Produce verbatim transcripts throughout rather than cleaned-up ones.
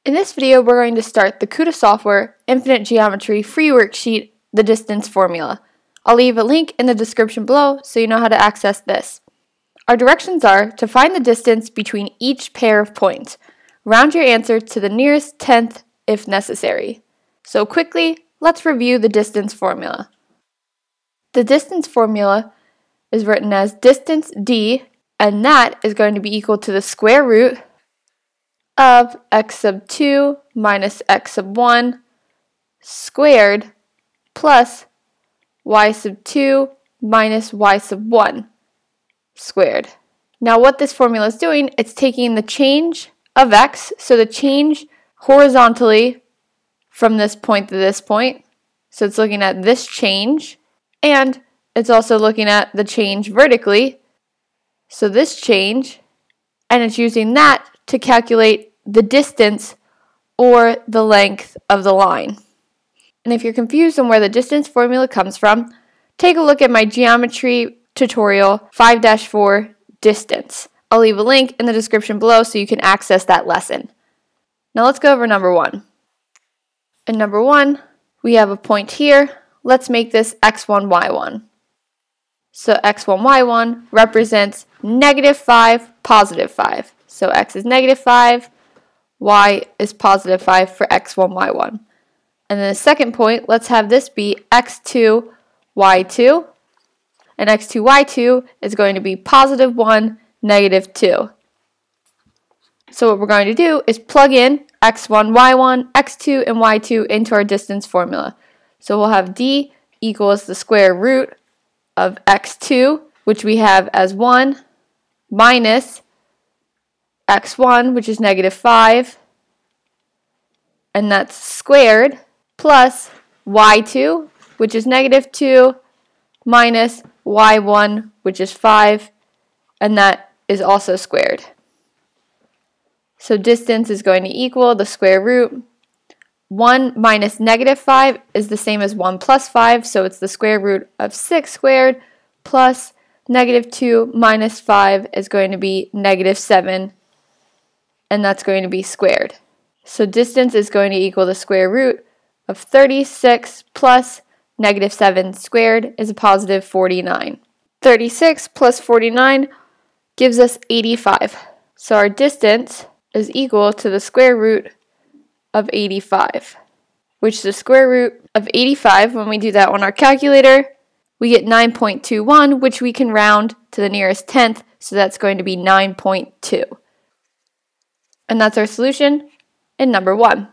In this video, we're going to start the KutaSoftware Infinite Geometry free worksheet, the distance formula. I'll leave a link in the description below so you know how to access this. Our directions are to find the distance between each pair of points. Round your answer to the nearest tenth if necessary. So quickly, let's review the distance formula. The distance formula is written as distance d, and that is going to be equal to the square root of x sub two minus x sub one squared plus y sub two minus y sub one squared. Now what this formula is doing, it's taking the change of x, so the change horizontally from this point to this point, so it's looking at this change, and it's also looking at the change vertically, so this change, and it's using that to calculate the distance or the length of the line. And if you're confused on where the distance formula comes from, take a look at my geometry tutorial five dash four distance. I'll leave a link in the description below so you can access that lesson. Now let's go over number one. In number one, we have a point here. Let's make this x one, y one. So x one, y one represents negative five, positive five. So x is negative five, y is positive five for x one, y one. And then the second point, let's have this be x two, y two. And x two, y two is going to be positive one, negative two. So what we're going to do is plug in x one, y one, x two, and y two into our distance formula. So we'll have d equals the square root of x two, which we have as one, minus x one, which is negative five, and that's squared, plus y two, which is negative two, minus y one, which is five, and that is also squared. So distance is going to equal the square root. one minus negative five is the same as one plus five, so it's the square root of six squared, plus negative two minus five is going to be negative seven, and that's going to be squared. So distance is going to equal the square root of thirty-six plus negative seven squared is a positive forty-nine. thirty-six plus forty-nine gives us eighty-five. So our distance is equal to the square root of eighty-five, which the square root of eighty-five, when we do that on our calculator, we get nine point two one, which we can round to the nearest tenth, so that's going to be nine point two. And that's our solution in number one.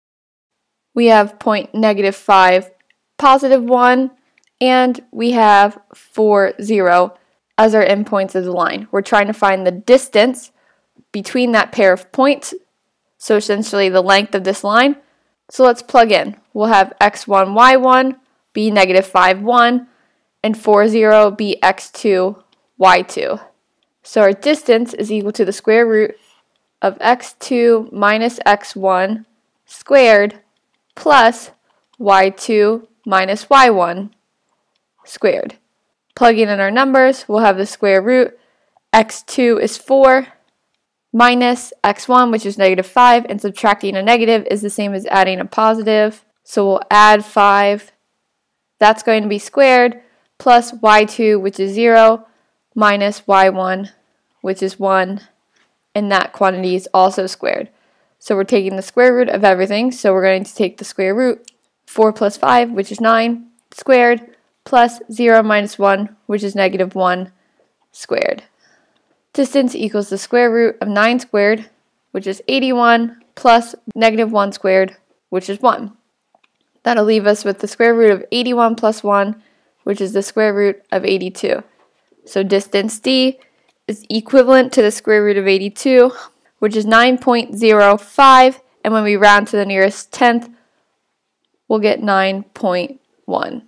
We have point negative five, positive one, and we have four, zero as our endpoints of the line. We're trying to find the distance between that pair of points, so essentially the length of this line. So let's plug in. We'll have x one, y one be negative five, one, and four, zero be x two, y two. So our distance is equal to the square root of x two minus x one squared plus y two minus y one squared. Plugging in our numbers, we'll have the square root. x two is four minus x one, which is negative five, and subtracting a negative is the same as adding a positive. So we'll add five. That's going to be squared plus y two, which is zero, minus y one, which is one, and that quantity is also squared. So we're taking the square root of everything, so we're going to take the square root. four plus five, which is nine, squared, plus zero minus one, which is negative one, squared. Distance equals the square root of nine squared, which is eighty-one, plus negative one squared, which is one. That'll leave us with the square root of eighty-one plus one, which is the square root of eighty-two. So distance d is equivalent to the square root of eighty-two, which is nine point zero five, and when we round to the nearest tenth, we'll get nine point one.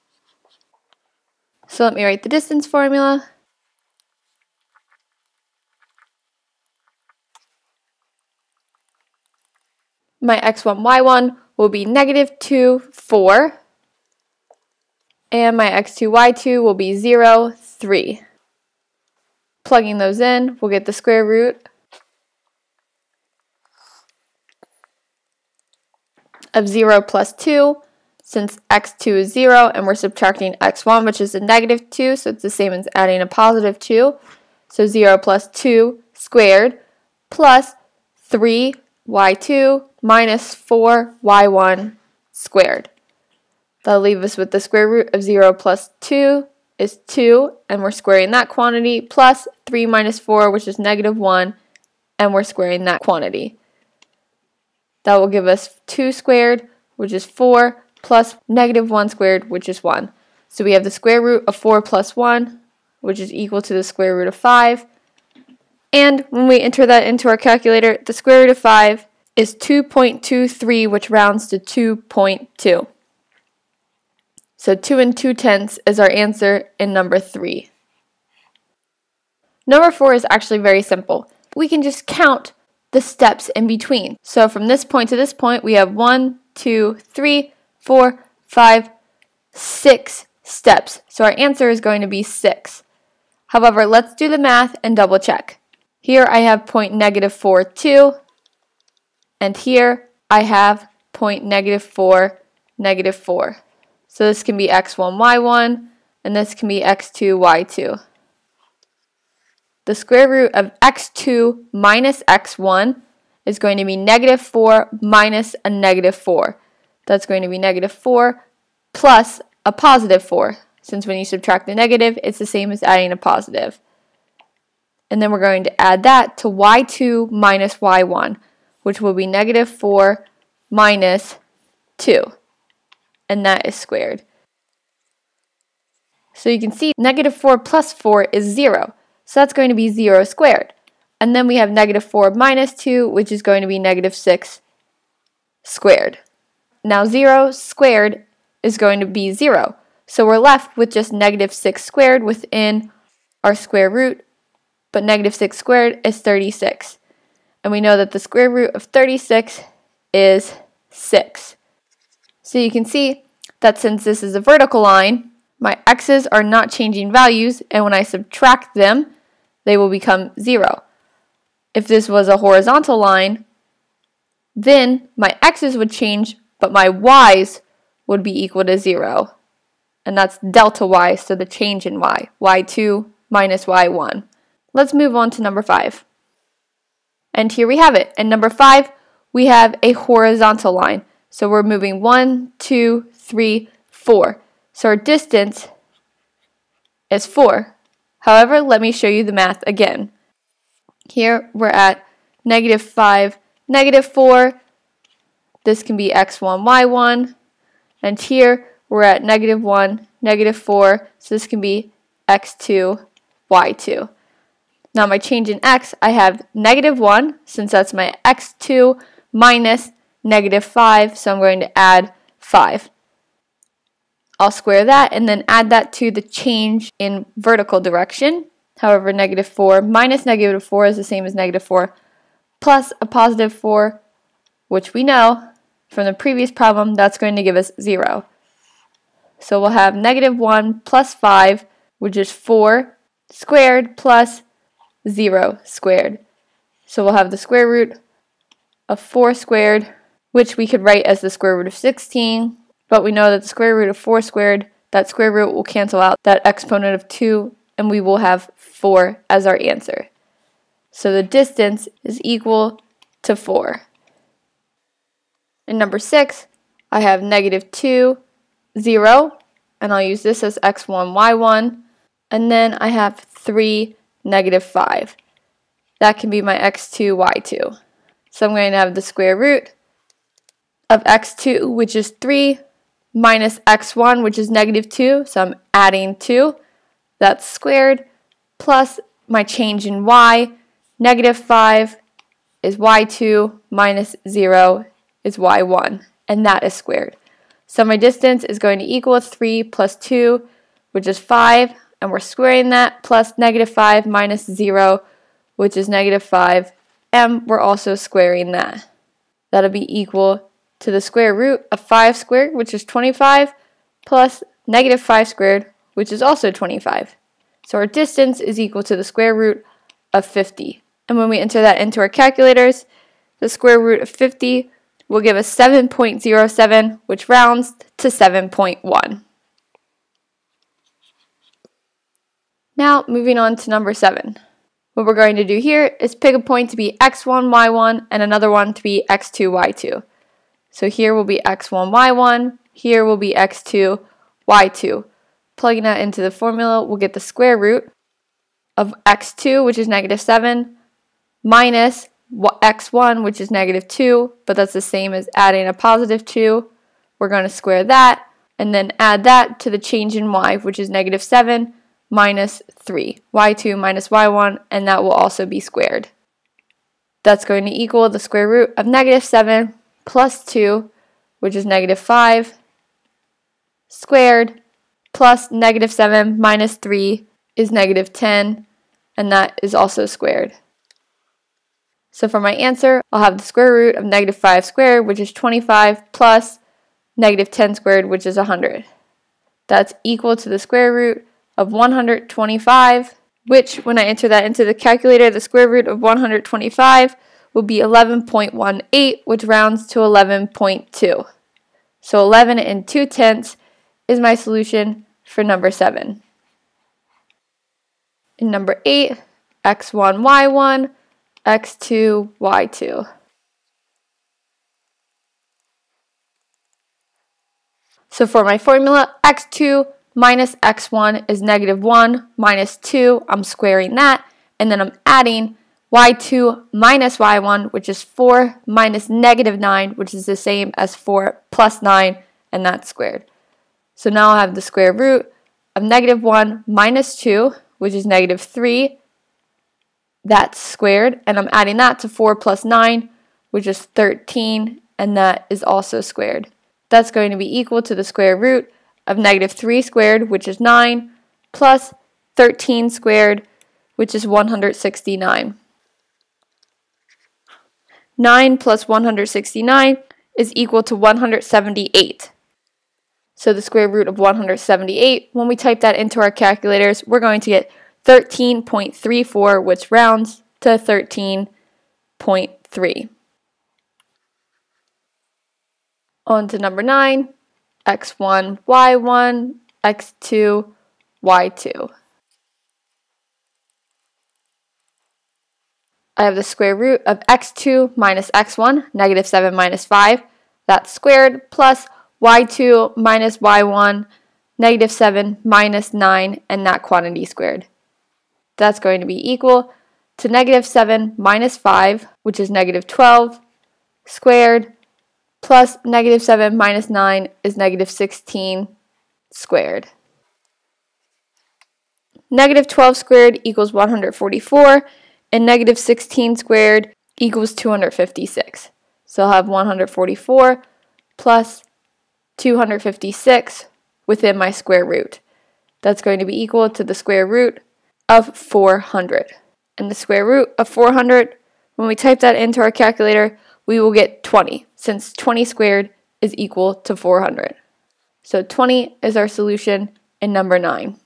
So let me write the distance formula. My x one, y one will be negative two, four, and my x two, y two will be zero, three. Plugging those in, we'll get the square root of zero plus two, since x two is zero, and we're subtracting x one, which is a negative two, so it's the same as adding a positive two. So zero plus two squared plus three y two minus four y one squared. That'll leave us with the square root of zero plus two is two, and we're squaring that quantity, plus three minus four, which is negative one, and we're squaring that quantity. That will give us two squared, which is four, plus negative one squared, which is one. So we have the square root of four plus one, which is equal to the square root of five. And when we enter that into our calculator, the square root of five is two point two three, which rounds to two point two. So two and two tenths is our answer in number three. Number four is actually very simple. We can just count the steps in between. So from this point to this point, we have one, two, three, four, five, six steps. So our answer is going to be six. However, let's do the math and double check. Here I have point negative four, two, and here I have point negative four, negative four. So this can be x one, y one, and this can be x two, y two. The square root of x two minus x one is going to be negative four minus a negative four. That's going to be negative four plus a positive four. Since when you subtract the negative, it's the same as adding a positive. And then we're going to add that to y two minus y one, which will be negative four minus two. And that is squared. So you can see negative four plus four is zero. So that's going to be zero squared. And then we have negative four minus two, which is going to be negative six squared. Now zero squared is going to be zero. So we're left with just negative six squared within our square root, but negative six squared is thirty-six. And we know that the square root of thirty-six is six. So you can see that since this is a vertical line, my x's are not changing values, and when I subtract them, they will become zero. If this was a horizontal line, then my x's would change, but my y's would be equal to zero. And that's delta y, so the change in y, y two minus y one. Let's move on to number five. And here we have it. In number five, we have a horizontal line. So we're moving one, two, three, four. So our distance is four. However, let me show you the math again. Here we're at negative five, negative four. This can be x one, y one. And here we're at negative one, negative four. So this can be x two, y two. Now my change in x, I have negative one, since that's my x two, minus negative five. So I'm going to add five. I'll square that and then add that to the change in vertical direction. However, negative four minus negative four is the same as negative four plus a positive four, which we know from the previous problem, that's going to give us zero. So we'll have negative one plus five, which is four squared plus zero squared. So we'll have the square root of four squared, which we could write as the square root of sixteen. But we know that the square root of four squared, that square root will cancel out that exponent of two, and we will have four as our answer. So the distance is equal to four. In number six, I have negative two, zero, and I'll use this as x one, y one, and then I have three, negative five. That can be my x two, y two. So I'm going to have the square root of x two, which is three, minus x one, which is negative two, so I'm adding two. That's squared, plus my change in y, negative five is y two, minus zero is y one, and that is squared. So my distance is going to equal three plus two, which is five, and we're squaring that, plus negative five minus zero, which is negative five, and we're also squaring that. That'll be equal to the square root of five squared, which is twenty-five, plus negative five squared, which is also twenty-five. So our distance is equal to the square root of fifty. And when we enter that into our calculators, the square root of fifty will give us seven point zero seven, which rounds to seven point one. Now, moving on to number seven. What we're going to do here is pick a point to be x one, y one, and another one to be x two, y two. So here will be x one, y one, here will be x two, y two. Plugging that into the formula, we'll get the square root of x two, which is negative seven, minus x one, which is negative two, but that's the same as adding a positive two. We're going to square that, and then add that to the change in y, which is negative seven, minus three, y two minus y one, and that will also be squared. That's going to equal the square root of negative seven plus two, which is negative five, squared, plus negative seven minus three is negative ten, and that is also squared. So for my answer, I'll have the square root of negative five squared, which is twenty-five, plus negative ten squared, which is one hundred. That's equal to the square root of one hundred twenty-five, which, when I enter that into the calculator, the square root of one hundred twenty-five will be eleven point one eight, which rounds to eleven point two. So eleven and two tenths is my solution for number seven. In number eight, x one, y one, x two, y two. So for my formula, x two minus x one is negative one minus two. I'm squaring that, and then I'm adding y two minus y one, which is four, minus negative nine, which is the same as four plus nine, and that's squared. So now I'll have the square root of negative one minus two, which is negative three. That's squared, and I'm adding that to four plus nine, which is thirteen, and that is also squared. That's going to be equal to the square root of negative three squared, which is nine, plus thirteen squared, which is one hundred sixty-nine. nine plus one hundred sixty-nine is equal to one hundred seventy-eight. So the square root of one hundred seventy-eight, when we type that into our calculators, we're going to get thirteen point three four, which rounds to thirteen point three. On to number nine, x one, y one, x two, y two. I have the square root of x two minus x one, negative seven minus five, that's squared, plus y two minus y one, negative seven minus nine, and that quantity squared. That's going to be equal to negative seven minus five, which is negative twelve, squared, plus negative seven minus nine is negative sixteen, squared. Negative twelve squared equals one hundred forty-four, and negative sixteen squared equals two hundred fifty-six. So I'll have one hundred forty-four plus two hundred fifty-six within my square root. That's going to be equal to the square root of four hundred. And the square root of four hundred, when we type that into our calculator, we will get twenty, since twenty squared is equal to four hundred. So twenty is our solution in number nine.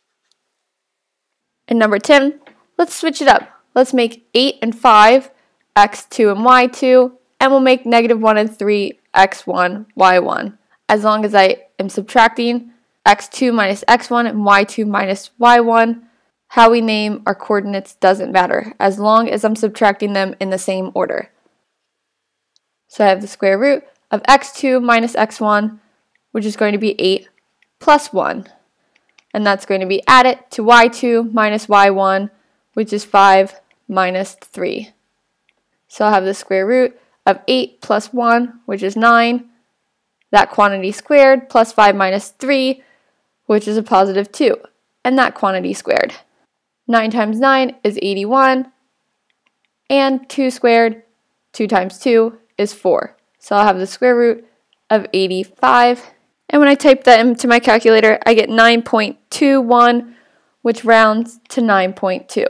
In number ten, let's switch it up. Let's make eight and five, x two and y two, and we'll make negative one and three, x one, y one. As long as I am subtracting x two minus x one and y two minus y one, how we name our coordinates doesn't matter, as long as I'm subtracting them in the same order. So I have the square root of x two minus x one, which is going to be eight, plus one. And that's going to be added to y two minus y one, which is five minus three. So I'll have the square root of eight plus one, which is nine, that quantity squared, plus five minus three, which is a positive two, and that quantity squared. nine times nine is eighty-one, and two squared, two times two is four. So I'll have the square root of eighty-five, and when I type that into my calculator, I get nine point two one, which rounds to nine point two.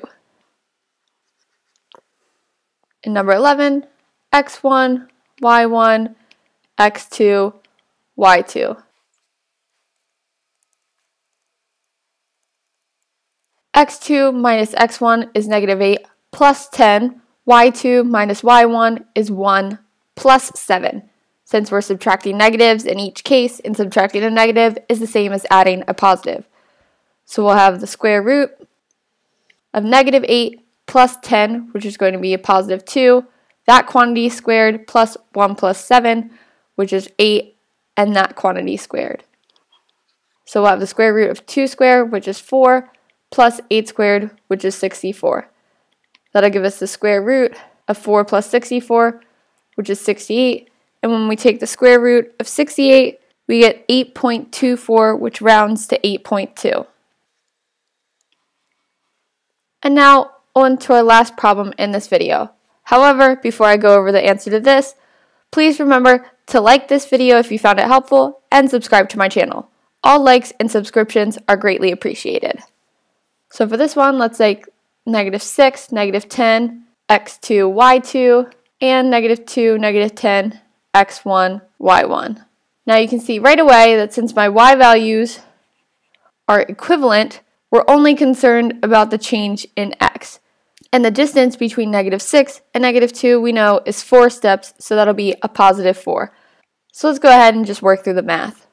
In number eleven, x one, y one, x two, y two. x two minus x one is negative eight plus ten. y two minus y one is one plus seven. since we're subtracting negatives in each case, and subtracting a negative is the same as adding a positive. So we'll have the square root of negative eight plus ten, which is going to be a positive two, that quantity squared, plus one plus seven, which is eight, and that quantity squared. So we'll have the square root of two squared, which is four, plus eight squared, which is sixty-four. That'll give us the square root of four plus sixty-four, which is sixty-eight. And when we take the square root of sixty-eight, we get eight point two four, which rounds to eight point two. And now, on to our last problem in this video. However, before I go over the answer to this, please remember to like this video if you found it helpful, and subscribe to my channel. All likes and subscriptions are greatly appreciated. So for this one, let's take negative six, negative ten, x two, y two, and negative two, negative ten, x one, y one. Now you can see right away that since my y values are equivalent, we're only concerned about the change in x. And the distance between negative six and negative two we know is four steps, so that'll be a positive four. So let's go ahead and just work through the math.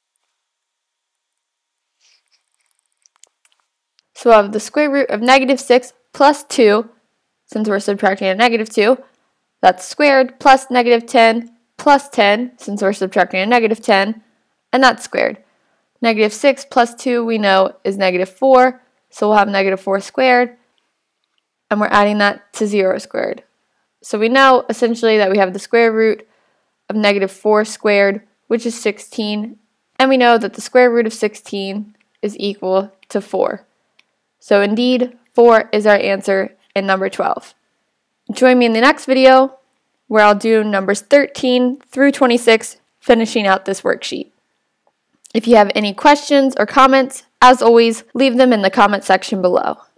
So we'll have the square root of negative six plus two, since we're subtracting a negative two, that's squared, plus negative ten plus ten, since we're subtracting a negative ten, and that's squared. Negative six plus two we know is negative four, so we'll have negative four squared, and we're adding that to zero squared. So we know essentially that we have the square root of negative four squared, which is sixteen, and we know that the square root of sixteen is equal to four. So indeed, four is our answer in number twelve. Join me in the next video where I'll do numbers thirteen through twenty-six, finishing out this worksheet. If you have any questions or comments, as always, leave them in the comment section below.